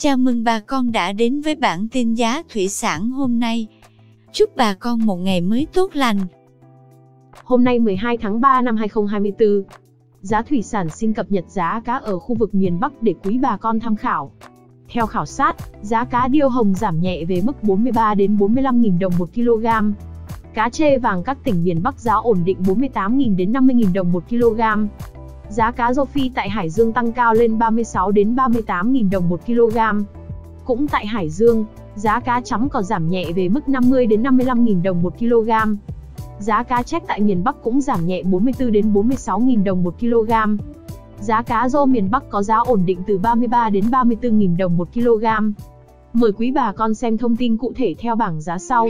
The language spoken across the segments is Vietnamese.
Chào mừng bà con đã đến với bản tin giá thủy sản hôm nay. Chúc bà con một ngày mới tốt lành. Hôm nay 12 tháng 3 năm 2024, giá thủy sản xin cập nhật giá cá ở khu vực miền Bắc để quý bà con tham khảo. Theo khảo sát, giá cá điêu hồng giảm nhẹ về mức 43 đến 45.000 đồng 1 kg. Cá trê vàng các tỉnh miền Bắc giá ổn định 48.000 đến 50.000 đồng 1 kg. Giá cá rô phi tại Hải Dương tăng cao lên 36 đến 38.000 đồng 1 kg. Cũng tại Hải Dương, giá cá chấm cò giảm nhẹ về mức 50 đến 55.000 đồng 1 kg. Giá cá chép tại miền Bắc cũng giảm nhẹ 44 đến 46.000 đồng 1 kg. Giá cá rô miền Bắc có giá ổn định từ 33 đến 34.000 đồng 1 kg. Mời quý bà con xem thông tin cụ thể theo bảng giá sau.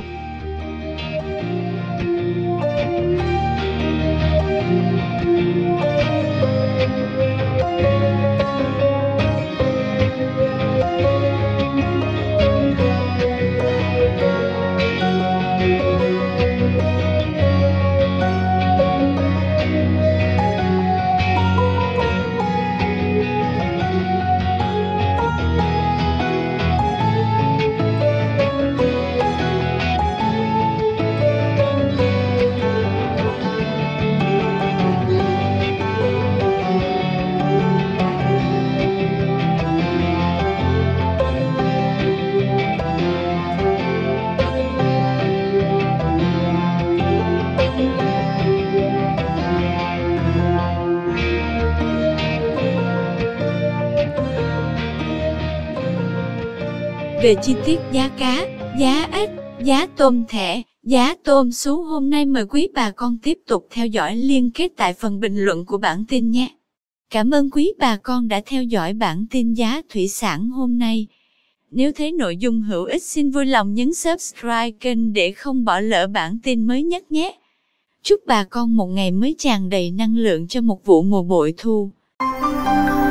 Về chi tiết giá cá, giá ếch, giá tôm thẻ, giá tôm sú hôm nay mời quý bà con tiếp tục theo dõi liên kết tại phần bình luận của bản tin nhé. Cảm ơn quý bà con đã theo dõi bản tin giá thủy sản hôm nay. Nếu thấy nội dung hữu ích xin vui lòng nhấn subscribe kênh để không bỏ lỡ bản tin mới nhất nhé. Chúc bà con một ngày mới tràn đầy năng lượng cho một vụ mùa bội thu.